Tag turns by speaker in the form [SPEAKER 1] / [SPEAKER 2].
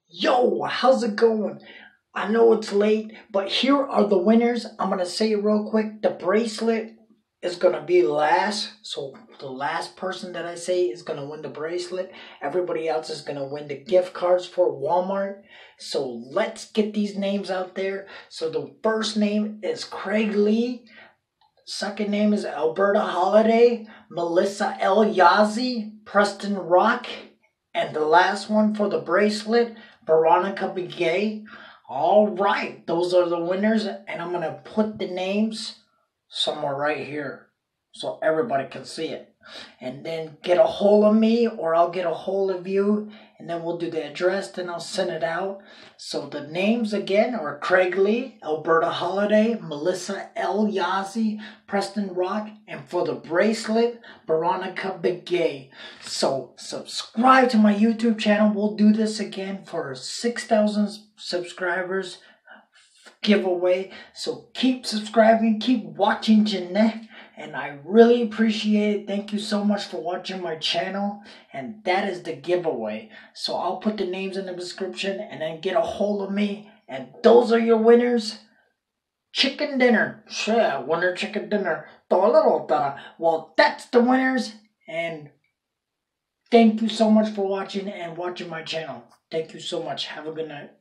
[SPEAKER 1] Yo, how's it going? I know it's late, but here are the winners. I'm going to say it real quick. The bracelet is going to be last. So the last person that I say is going to win the bracelet. Everybody else is going to win the gift cards for Walmart. So let's get these names out there. So the first name is Craig Lee. Second name is Alberta Holiday, Melissa L. Yazzie, Preston Rock, and the last one for the bracelet, Veronica Begay. All right, those are the winners, and I'm going to put the names somewhere right here so everybody can see it. And then get a hold of me, or I'll get a hold of you, and then we'll do the address, then I'll send it out. So the names again are Craig Lee, Alberta Holiday, Melissa L. Yazzie, Preston Rock, and for the bracelet, Veronica Begay. So subscribe to my YouTube channel. We'll do this again for 6,000 subscribers giveaway. So keep subscribing, keep watching Jeanette, and I really appreciate it. Thank you so much for watching my channel, and that is the giveaway. So I'll put the names in the description, and then get a hold of me, and those are your winners. Chicken dinner. Yeah, winner chicken dinner. Well, that's the winners, and thank you so much for watching and watching my channel. Thank you so much. Have a good night.